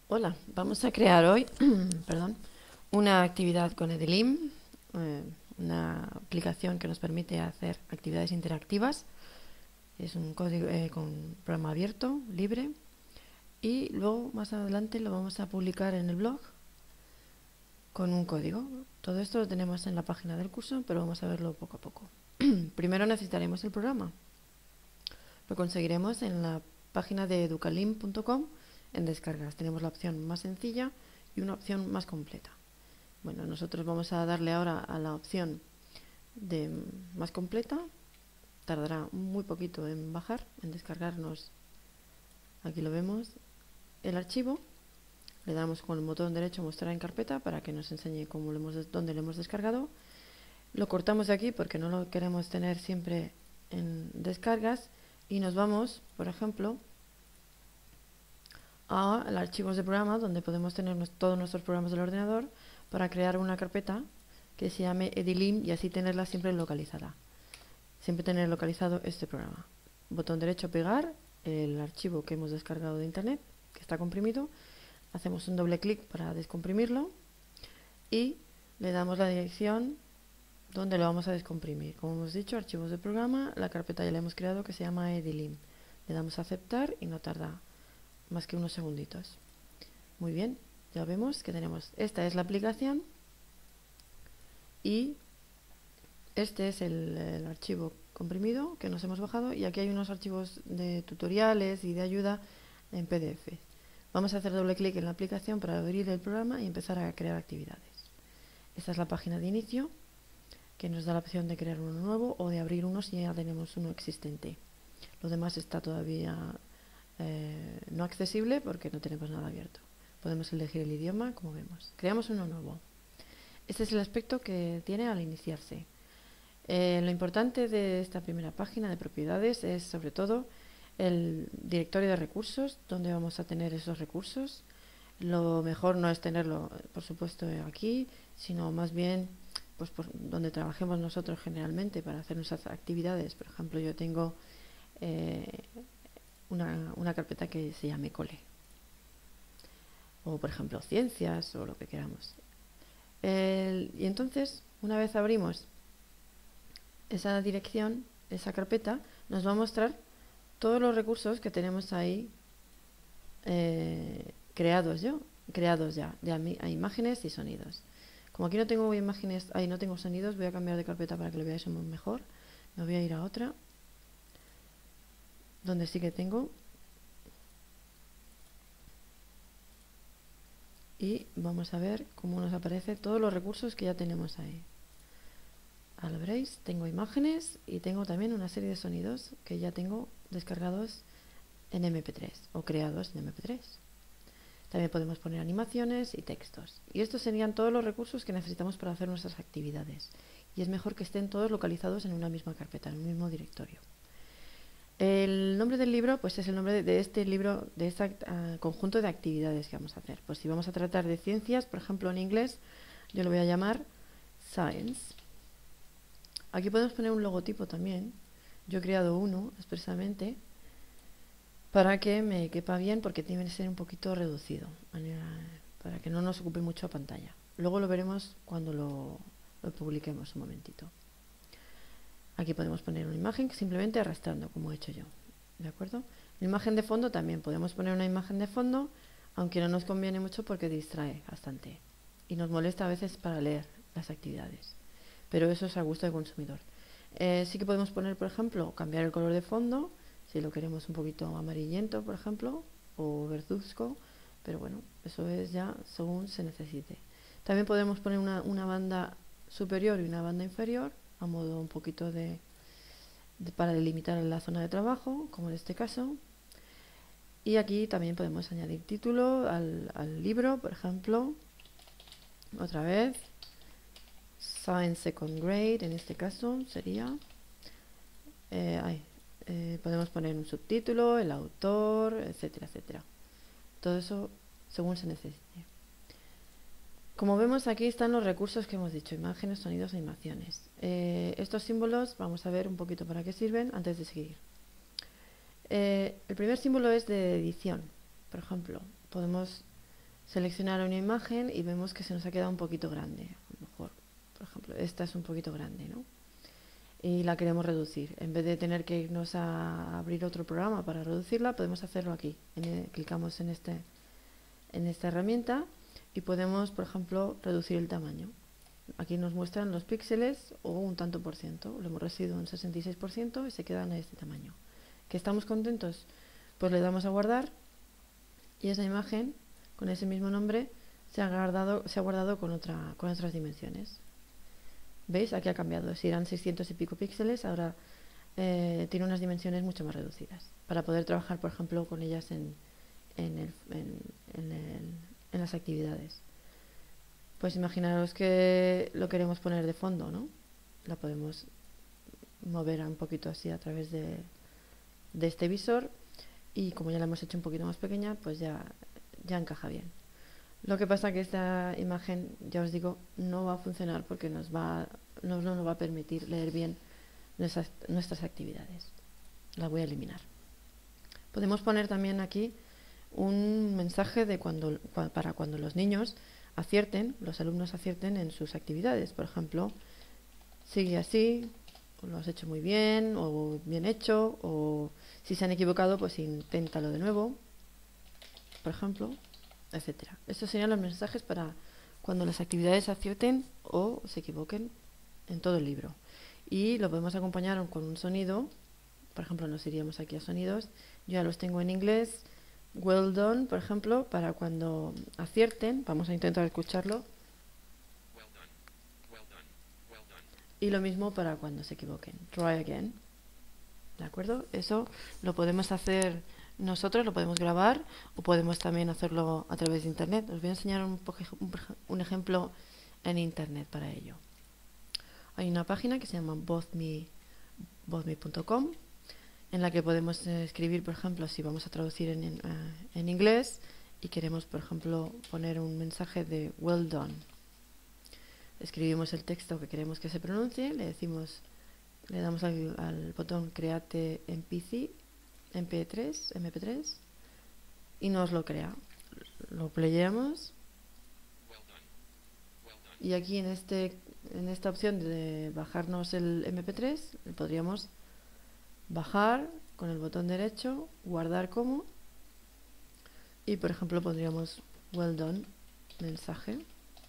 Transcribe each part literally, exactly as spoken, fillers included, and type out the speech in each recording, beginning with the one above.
Hola, vamos a crear hoy perdón, una actividad con Edelim, eh, una aplicación que nos permite hacer actividades interactivas. Es un código eh, con programa abierto, libre, y luego más adelante lo vamos a publicar en el blog con un código. Todo esto lo tenemos en la página del curso, pero vamos a verlo poco a poco. Primero necesitaremos el programa. Lo conseguiremos en la página de educalim punto com. En descargas tenemos la opción más sencilla y una opción más completa. Bueno, nosotros vamos a darle ahora a la opción de más completa. Tardará muy poquito en bajar, en descargarnos. Aquí lo vemos, el archivo. Le damos con el botón derecho mostrar en carpeta para que nos enseñe cómo lo hemos, dónde lo hemos descargado. Lo cortamos de aquí porque no lo queremos tener siempre en descargas y nos vamos, por ejemplo, a los archivos de programa, donde podemos tener todos nuestros programas del ordenador, para crear una carpeta que se llame Edelim y así tenerla siempre localizada. Siempre tener localizado este programa. Botón derecho, pegar el archivo que hemos descargado de internet, que está comprimido. Hacemos un doble clic para descomprimirlo y le damos la dirección donde lo vamos a descomprimir. Como hemos dicho, archivos de programa, la carpeta ya la hemos creado que se llama Edelim. Le damos a aceptar y no tarda más que unos segunditos. Muy bien, ya vemos que tenemos, esta es la aplicación y este es el, el archivo comprimido que nos hemos bajado, y aquí hay unos archivos de tutoriales y de ayuda en P D F. Vamos a hacer doble clic en la aplicación para abrir el programa y empezar a crear actividades. Esta es la página de inicio, que nos da la opción de crear uno nuevo o de abrir uno si ya tenemos uno existente. Lo demás está todavía eh, no accesible porque no tenemos nada abierto. Podemos elegir el idioma, como vemos. Creamos uno nuevo. Este es el aspecto que tiene al iniciarse. Eh, lo importante de esta primera página de propiedades es sobre todo el directorio de recursos, donde vamos a tener esos recursos. Lo mejor no es tenerlo, por supuesto, aquí, sino más bien pues por donde trabajemos nosotros generalmente para hacer nuestras actividades. Por ejemplo, yo tengo eh, una, una carpeta que se llame cole, o por ejemplo ciencias, o lo que queramos. El, y entonces, una vez abrimos esa dirección, esa carpeta, nos va a mostrar todos los recursos que tenemos ahí eh, creados yo, creados ya, ya a imágenes y sonidos. Como aquí no tengo imágenes, ahí no tengo sonidos, voy a cambiar de carpeta para que lo veáis mejor. Me voy a ir a otra, donde sí que tengo. Y vamos a ver cómo nos aparece todos los recursos que ya tenemos ahí. Ahora veréis, tengo imágenes y tengo también una serie de sonidos que ya tengo descargados en eme pe tres o creados en eme pe tres. También podemos poner animaciones y textos. Y estos serían todos los recursos que necesitamos para hacer nuestras actividades. Y es mejor que estén todos localizados en una misma carpeta, en un mismo directorio. El nombre del libro, pues es el nombre de este libro, de este uh, conjunto de actividades que vamos a hacer. Pues si vamos a tratar de ciencias, por ejemplo en inglés, yo lo voy a llamar Science. Aquí podemos poner un logotipo también. Yo he creado uno expresamente para que me quepa bien, porque tiene que ser un poquito reducido, para que no nos ocupe mucho pantalla. Luego lo veremos cuando lo, lo publiquemos un momentito. Aquí podemos poner una imagen simplemente arrastrando, como he hecho yo. ¿De acuerdo? La imagen de fondo también. Podemos poner una imagen de fondo, aunque no nos conviene mucho porque distrae bastante. Y nos molesta a veces para leer las actividades. Pero eso es a gusto del consumidor. Eh, sí que podemos poner, por ejemplo, cambiar el color de fondo, si lo queremos un poquito amarillento, por ejemplo, o verduzco. Pero bueno, eso es ya según se necesite. También podemos poner una, una banda superior y una banda inferior, a modo un poquito de, de para delimitar la zona de trabajo, como en este caso. Y aquí también podemos añadir título al, al libro, por ejemplo, otra vez Science Second Grade, en este caso sería eh, ay, eh, podemos poner un subtítulo, el autor, etcétera, etcétera. Todo eso según se necesite. Como vemos, aquí están los recursos que hemos dicho: imágenes, sonidos e animaciones. Eh, estos símbolos vamos a ver un poquito para qué sirven antes de seguir. Eh, el primer símbolo es de edición. Por ejemplo, podemos seleccionar una imagen y vemos que se nos ha quedado un poquito grande. A lo mejor, por ejemplo, esta es un poquito grande, ¿no? Y la queremos reducir. En vez de tener que irnos a abrir otro programa para reducirla, podemos hacerlo aquí. En, clicamos en, este, en esta herramienta y podemos, por ejemplo, reducir el tamaño. Aquí nos muestran los píxeles o un tanto por ciento. Lo hemos reducido un sesenta y seis por ciento y se quedan a este tamaño. ¿Que estamos contentos? Pues le damos a guardar y esa imagen con ese mismo nombre se ha guardado, se ha guardado con, otra, con otras dimensiones. ¿Veis? Aquí ha cambiado. Si eran seiscientos y pico píxeles, ahora eh, tiene unas dimensiones mucho más reducidas. Para poder trabajar, por ejemplo, con ellas en, en, el, en, en, el, en las actividades. Pues imaginaros que lo queremos poner de fondo, ¿no? La podemos mover un poquito así a través de, de este visor. Y como ya la hemos hecho un poquito más pequeña, pues ya, ya encaja bien. Lo que pasa que esta imagen, ya os digo, no va a funcionar porque nos va, no, no nos va a permitir leer bien nuestras, nuestras actividades. La voy a eliminar. Podemos poner también aquí un mensaje de cuando, para cuando los niños acierten, los alumnos acierten en sus actividades. Por ejemplo, sigue así, o lo has hecho muy bien, o bien hecho, o si se han equivocado, pues inténtalo de nuevo, por ejemplo, etcétera. Estos serían los mensajes para cuando las actividades acierten o se equivoquen en todo el libro. Y lo podemos acompañar con un sonido. Por ejemplo, nos iríamos aquí a sonidos. Yo ya los tengo en inglés. Well done, por ejemplo, para cuando acierten. Vamos a intentar escucharlo. Well done. Well done. Well done. Y lo mismo para cuando se equivoquen. Try again. ¿De acuerdo? Eso lo podemos hacer nosotros, lo podemos grabar o podemos también hacerlo a través de internet. Os voy a enseñar un, un ejemplo en internet para ello. Hay una página que se llama bothme punto com en la que podemos escribir, por ejemplo, si vamos a traducir en, en, uh, en inglés y queremos, por ejemplo, poner un mensaje de well done. Escribimos el texto que queremos que se pronuncie, le decimos, le damos al, al botón Create M P C, M P tres, M P tres y nos lo crea. Lo playamos Well done. Well done. y aquí en este en esta opción de bajarnos el M P tres le podríamos bajar con el botón derecho, guardar como y por ejemplo pondríamos well done, mensaje,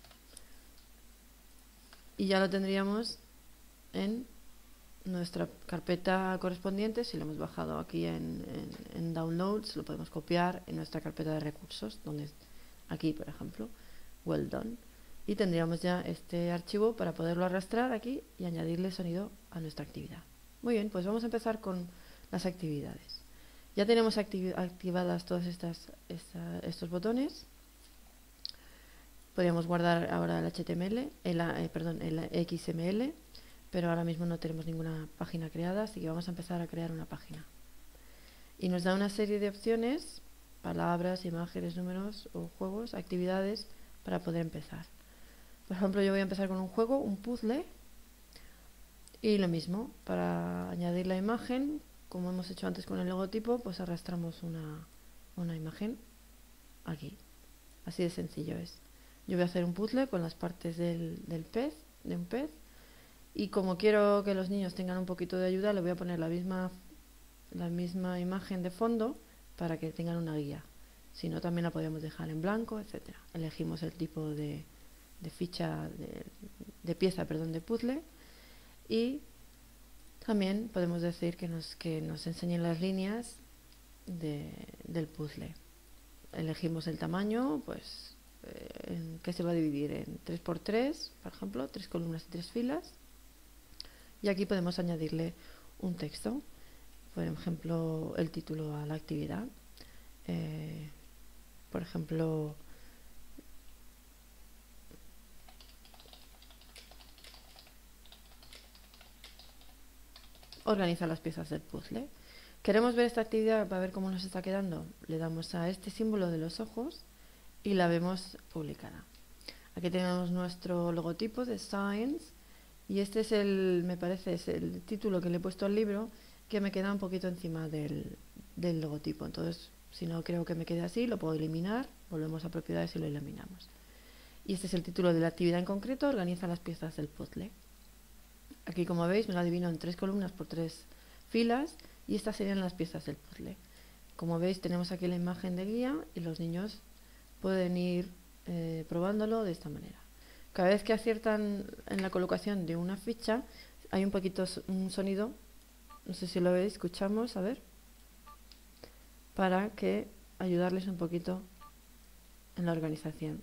y ya lo tendríamos en nuestra carpeta correspondiente. Si lo hemos bajado aquí en, en, en downloads, lo podemos copiar en nuestra carpeta de recursos, donde aquí por ejemplo well done, y tendríamos ya este archivo para poderlo arrastrar aquí y añadirle sonido a nuestra actividad. Muy bien, pues vamos a empezar con las actividades. Ya tenemos activ activadas todos estas, esta, estos botones. Podríamos guardar ahora el H T M L, el, eh, perdón, el X M L, pero ahora mismo no tenemos ninguna página creada, así que vamos a empezar a crear una página. Y nos da una serie de opciones, palabras, imágenes, números o juegos, actividades, para poder empezar. Por ejemplo, yo voy a empezar con un juego, un puzzle, y lo mismo, para añadir la imagen, como hemos hecho antes con el logotipo, pues arrastramos una, una imagen aquí. Así de sencillo es. Yo voy a hacer un puzzle con las partes del, del pez, de un pez, y como quiero que los niños tengan un poquito de ayuda, le voy a poner la misma, la misma imagen de fondo para que tengan una guía. Si no, también la podemos dejar en blanco, etcétera. Elegimos el tipo de, de ficha, de, de pieza, perdón, de puzzle, y también podemos decir que nos, que nos enseñen las líneas de, del puzzle. Elegimos el tamaño, pues, eh, en, que se va a dividir en tres por tres, por ejemplo, tres columnas y tres filas. Y aquí podemos añadirle un texto, por ejemplo, el título a la actividad. Eh, por ejemplo, organiza las piezas del puzzle. ¿Queremos ver esta actividad para ver cómo nos está quedando? Le damos a este símbolo de los ojos y la vemos publicada. Aquí tenemos nuestro logotipo de Science y este es el, me parece, es el título que le he puesto al libro, que me queda un poquito encima del, del logotipo. Entonces, si no creo que me quede así, lo puedo eliminar Volvemos a propiedades y lo eliminamos. Y este es el título de la actividad en concreto, organiza las piezas del puzzle. Aquí, como veis, me lo adivino en tres columnas por tres filas y estas serían las piezas del puzzle. Como veis, tenemos aquí la imagen de guía y los niños pueden ir eh, probándolo de esta manera. Cada vez que aciertan en la colocación de una ficha, hay un poquito un sonido, no sé si lo veis, escuchamos, a ver, para que ayudarles un poquito en la organización,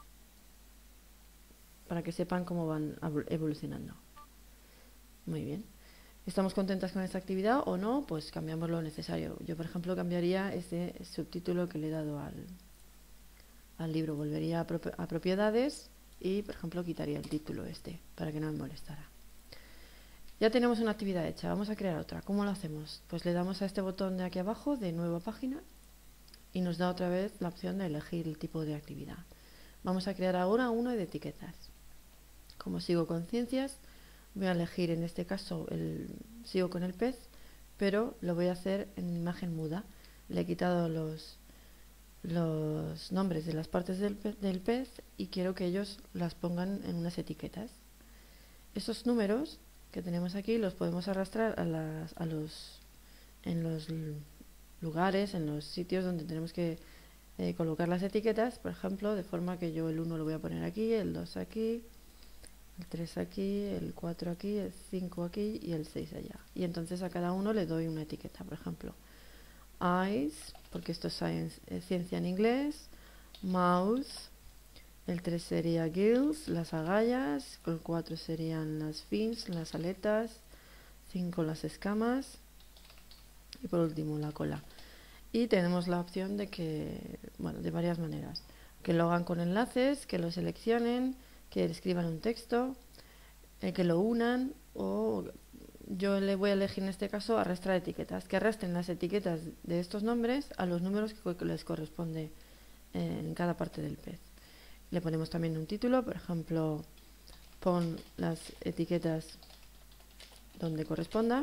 para que sepan cómo van evolucionando. Muy bien. ¿Estamos contentas con esta actividad o no? Pues cambiamos lo necesario. Yo, por ejemplo, cambiaría este subtítulo que le he dado al, al libro. Volvería a, pro- a propiedades y, por ejemplo, quitaría el título este para que no me molestara. Ya tenemos una actividad hecha. Vamos a crear otra. ¿Cómo lo hacemos? Pues le damos a este botón de aquí abajo de nueva página y nos da otra vez la opción de elegir el tipo de actividad. Vamos a crear ahora uno de etiquetas. Como sigo con ciencias, voy a elegir en este caso, el, sigo con el pez, pero lo voy a hacer en imagen muda. Le he quitado los, los nombres de las partes del pez, del pez y quiero que ellos las pongan en unas etiquetas. Esos números que tenemos aquí los podemos arrastrar a, las, a los, en los lugares, en los sitios donde tenemos que eh, colocar las etiquetas, por ejemplo, de forma que yo el uno lo voy a poner aquí, el dos aquí, el tres aquí, el cuatro aquí, el cinco aquí y el seis allá. Y entonces a cada uno le doy una etiqueta, por ejemplo, eyes, porque esto es science, eh, ciencia en inglés, mouth, el tres sería gills, las agallas, el cuatro serían las fins, las aletas, cinco las escamas y por último la cola. Y tenemos la opción de que, bueno, de varias maneras, que lo hagan con enlaces, que lo seleccionen, que escriban un texto, eh, que lo unan, o yo le voy a elegir en este caso arrastrar etiquetas, que arrastren las etiquetas de estos nombres a los números que les corresponde eh, en cada parte del pez. Le ponemos también un título, por ejemplo, pon las etiquetas donde corresponda,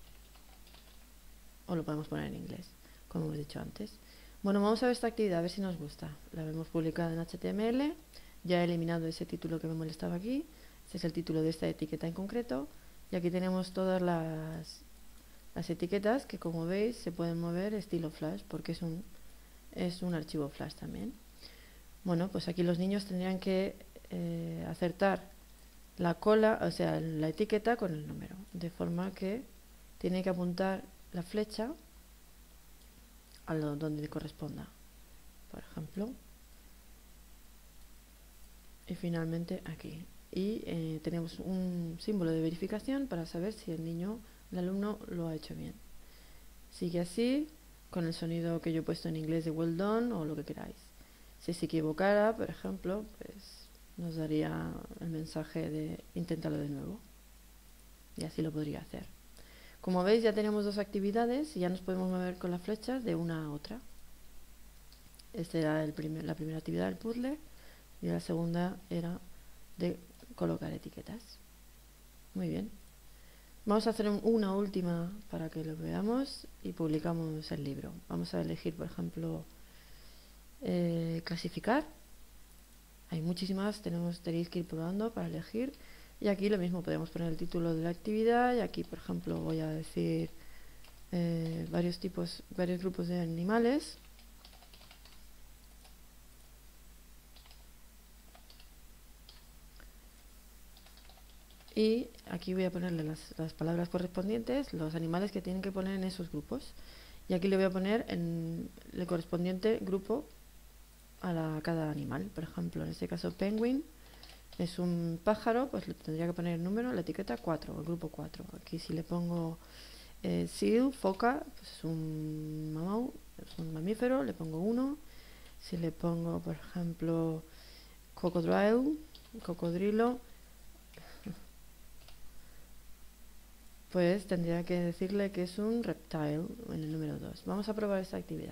o lo podemos poner en inglés, como hemos dicho antes. Bueno, vamos a ver esta actividad, a ver si nos gusta. La hemos publicado en H T M L, ya he eliminado ese título que me molestaba aquí. Este es el título de esta etiqueta en concreto. Y aquí tenemos todas las, las etiquetas que, como veis, se pueden mover estilo Flash, porque es un, es un archivo Flash también. Bueno, pues aquí los niños tendrían que eh, acertar la cola, o sea, la etiqueta con el número, de forma que tiene que apuntar la flecha a lo donde corresponda, por ejemplo, y finalmente aquí. Y eh, tenemos un símbolo de verificación para saber si el niño, el alumno, lo ha hecho bien. Sigue así, con el sonido que yo he puesto en inglés de well done o lo que queráis. Si se equivocara, por ejemplo, pues nos daría el mensaje de inténtalo de nuevo. Y así lo podría hacer. Como veis, ya tenemos dos actividades y ya nos podemos mover con las flechas de una a otra. Esta era el primer, la primera actividad del puzzle y la segunda era de colocar etiquetas. Muy bien. Vamos a hacer un, una última para que lo veamos y publicamos el libro. Vamos a elegir, por ejemplo, eh, clasificar. Hay muchísimas, tenemos, tenéis que ir probando para elegir. Y aquí lo mismo, podemos poner el título de la actividad y aquí, por ejemplo, voy a decir eh, varios tipos, varios grupos de animales. Y aquí voy a ponerle las, las palabras correspondientes, los animales que tienen que poner en esos grupos. Y aquí le voy a poner en el correspondiente grupo a, la, a cada animal. Por ejemplo, en este caso, penguin es un pájaro, pues le tendría que poner el número, la etiqueta cuatro, el grupo cuatro. Aquí si le pongo eh, seal, foca, pues es un mamau, es un mamífero, le pongo uno. Si le pongo, por ejemplo, cocodrilo, cocodrilo, pues tendría que decirle que es un reptile en el número dos. Vamos a probar esta actividad.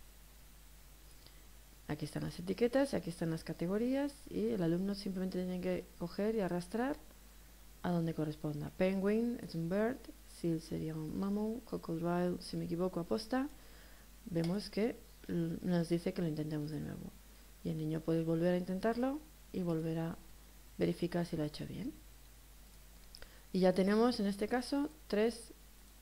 Aquí están las etiquetas, aquí están las categorías y el alumno simplemente tiene que coger y arrastrar a donde corresponda. Penguin es un bird, seal sería un mammal, cocodrilo, si me equivoco, aposta. Vemos que nos dice que lo intentemos de nuevo. Y el niño puede volver a intentarlo y volver a verificar si lo ha hecho bien. Y ya tenemos en este caso tres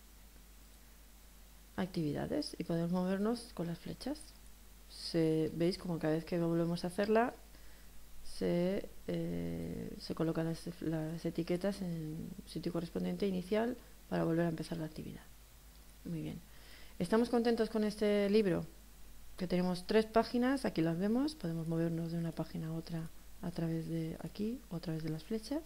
actividades y podemos movernos con las flechas. Se, veis como cada vez que volvemos a hacerla se, eh, se colocan las, las etiquetas en el sitio correspondiente inicial para volver a empezar la actividad. Muy bien. ¿Estamos contentos con este libro? Que tenemos tres páginas, aquí las vemos, podemos movernos de una página a otra a través de aquí o a través de las flechas,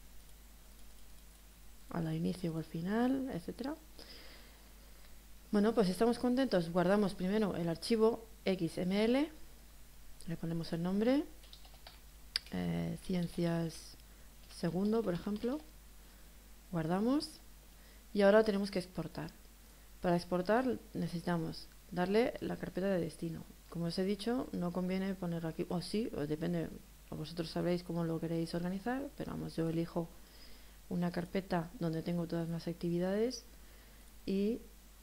al inicio o al final, etcétera. Bueno, pues estamos contentos. Guardamos primero el archivo X M L, le ponemos el nombre, eh, ciencias segundo, por ejemplo, guardamos y ahora tenemos que exportar. Para exportar necesitamos darle la carpeta de destino. Como os he dicho, no conviene ponerlo aquí, o sí, o depende, o vosotros sabréis cómo lo queréis organizar, pero vamos, yo elijo una carpeta donde tengo todas las actividades y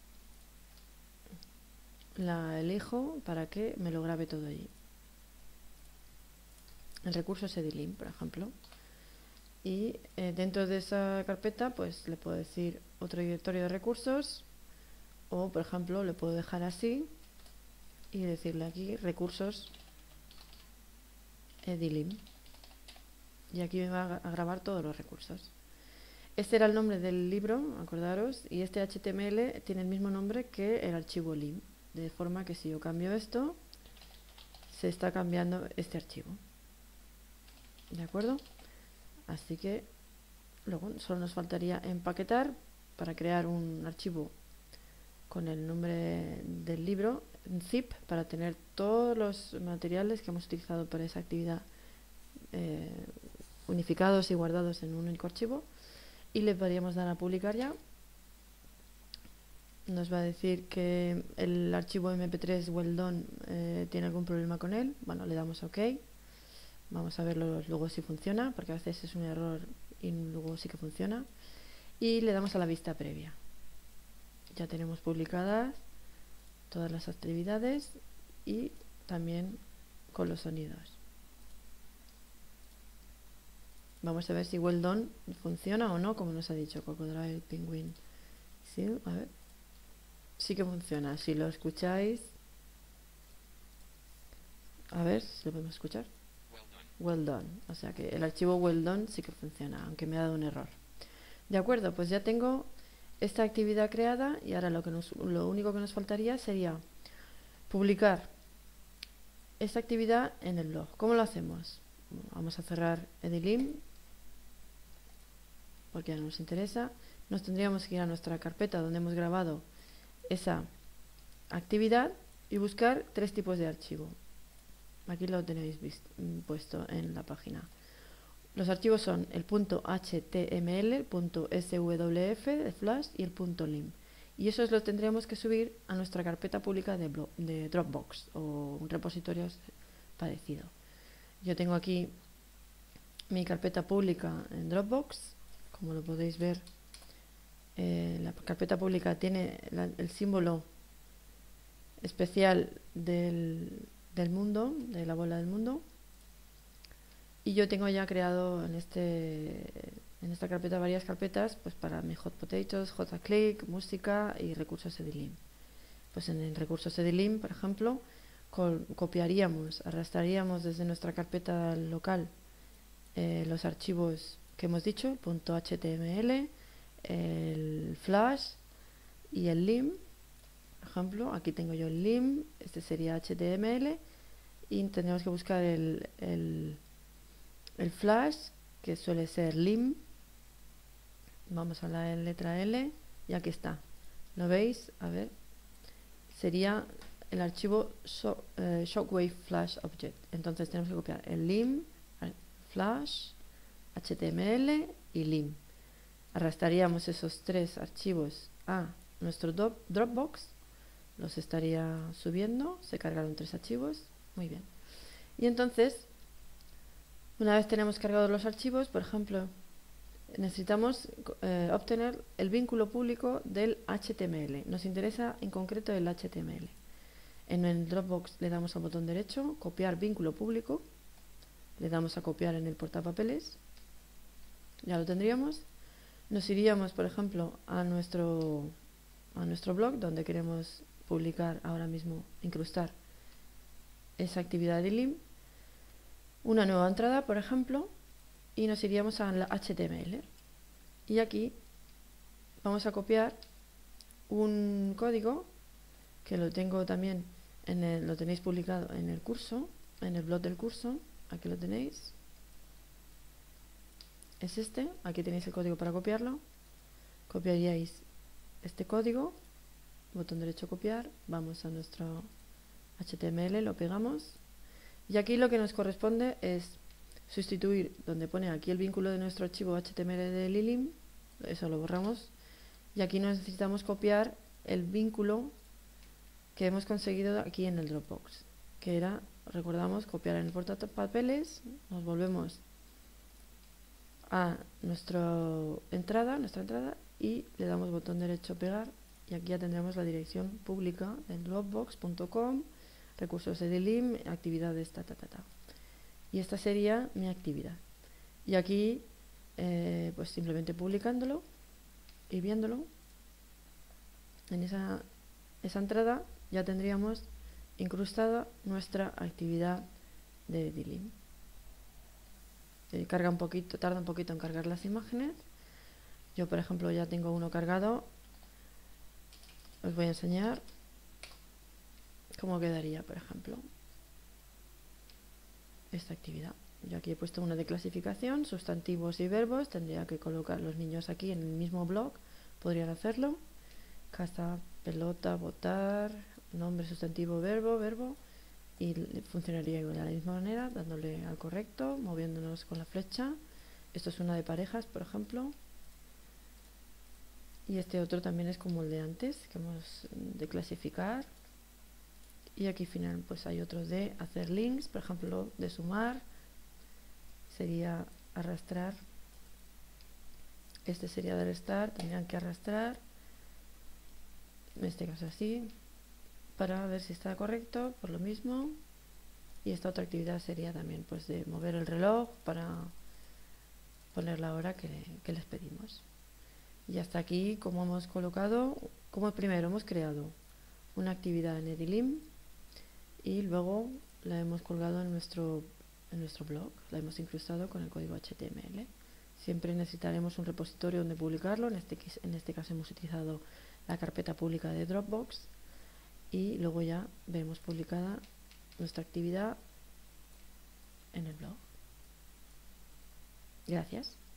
la elijo para que me lo grabe todo allí. El recurso es Edilim, por ejemplo. Y eh, dentro de esa carpeta pues le puedo decir otro directorio de recursos, o por ejemplo le puedo dejar así y decirle aquí recursos Edilim, y aquí me va a grabar todos los recursos. Este era el nombre del libro, acordaros, y este H T M L tiene el mismo nombre que el archivo lim, de forma que si yo cambio esto se está cambiando este archivo, ¿de acuerdo? Así que luego solo nos faltaría empaquetar para crear un archivo con el nombre del libro en zip para tener todos los materiales que hemos utilizado para esa actividad eh, unificados y guardados en un único archivo, y le podríamos dar a publicar ya. Nos va a decir que el archivo eme pe tres well done eh, tiene algún problema con él. Bueno, le damos a OK. Vamos a verlo luego si funciona, porque a veces es un error y luego sí que funciona. Y le damos a la vista previa. Ya tenemos publicadas todas las actividades y también con los sonidos. Vamos a ver si well done funciona o no, como nos ha dicho Cocodrile Penguin. Sí, a ver. Sí que funciona. Si lo escucháis, a ver si lo podemos escuchar. Well done. O sea que el archivo well done sí que funciona, aunque me ha dado un error. De acuerdo, pues ya tengo esta actividad creada y ahora lo, que nos, lo único que nos faltaría sería publicar esta actividad en el blog. ¿Cómo lo hacemos? Vamos a cerrar Edilim porque ya no nos interesa. Nos tendríamos que ir a nuestra carpeta donde hemos grabado esa actividad y buscar tres tipos de archivo. Aquí lo tenéis visto, puesto en la página. Los archivos son el punto H T M L, el punto S W F de Flash y el punto lim. Y esos los tendríamos que subir a nuestra carpeta pública de, de Dropbox o un repositorio parecido. Yo tengo aquí mi carpeta pública en Dropbox, como lo podéis ver. Eh, la carpeta pública tiene la, el símbolo especial del, del mundo, de la bola del mundo, y yo tengo ya creado en este en esta carpeta varias carpetas pues para mi Hot Potatoes, JClick, música y recursos Edilim. Pues en el recursos Edilim, por ejemplo, copiaríamos, arrastraríamos desde nuestra carpeta local eh, los archivos que hemos dicho, punto .html, el flash y el lim. Por ejemplo, aquí tengo yo el lim, este sería H T M L, y tendríamos que buscar el, el, el flash, que suele ser lim. Vamos a la letra L y aquí está. ¿Lo veis? A ver. Sería el archivo shock, eh, Shockwave Flash Object. Entonces tenemos que copiar el lim, el flash, H T M L y lim. Arrastraríamos esos tres archivos a nuestro Dropbox, los estaría subiendo, se cargaron tres archivos, muy bien. Y entonces, una vez tenemos cargados los archivos, por ejemplo, necesitamos eh, obtener el vínculo público del H T M L. Nos interesa en concreto el H T M L. En el Dropbox le damos al botón derecho, copiar vínculo público, le damos a copiar en el portapapeles, ya lo tendríamos. Nos iríamos, por ejemplo, a nuestro, a nuestro blog, donde queremos publicar ahora mismo, incrustar esa actividad de D L I M, una nueva entrada, por ejemplo, y nos iríamos a la H T M L. Y aquí vamos a copiar un código que lo tengo también, en el, lo tenéis publicado en el curso, en el blog del curso, aquí lo tenéis. Es este, aquí tenéis el código para copiarlo. Copiaríais este código, botón derecho copiar, vamos a nuestro H T M L, lo pegamos. Y aquí lo que nos corresponde es sustituir donde pone aquí el vínculo de nuestro archivo H T M L de Lilim, eso lo borramos. Y aquí necesitamos copiar el vínculo que hemos conseguido aquí en el Dropbox, que era, recordamos, copiar en el portapapeles, nos volvemos a nuestra entrada, nuestra entrada y le damos botón derecho pegar y aquí ya tendremos la dirección pública en dropbox punto com, recursos de D L I M, actividades, ta, ta, ta, ta. Y esta sería mi actividad. Y aquí, eh, pues simplemente publicándolo y viéndolo, en esa, esa entrada ya tendríamos incrustada nuestra actividad de D L I M. Eh, carga un poquito, tarda un poquito en cargar las imágenes. Yo, por ejemplo, ya tengo uno cargado. Os voy a enseñar cómo quedaría, por ejemplo, esta actividad. Yo aquí he puesto una de clasificación, sustantivos y verbos. Tendría que colocar los niños aquí en el mismo blog. Podrían hacerlo. Casa, pelota, botar, nombre, sustantivo, verbo, verbo. Y funcionaría igual de la misma manera, dándole al correcto, moviéndonos con la flecha. Esto es una de parejas, por ejemplo. Y este otro también es como el de antes, que hemos de clasificar. Y aquí final pues hay otros de hacer links, por ejemplo, de sumar. Sería arrastrar. Este sería de restar, tendrían que arrastrar. En este caso así. Para ver si está correcto, por lo mismo. Y esta otra actividad sería también pues de mover el reloj para poner la hora que, que les pedimos. Y hasta aquí, como hemos colocado, como primero hemos creado una actividad en D L I M y luego la hemos colgado en nuestro, en nuestro blog, la hemos incrustado con el código H T M L. Siempre necesitaremos un repositorio donde publicarlo, en este, en este caso hemos utilizado la carpeta pública de Dropbox. Y luego ya veremos publicada nuestra actividad en el blog. Gracias.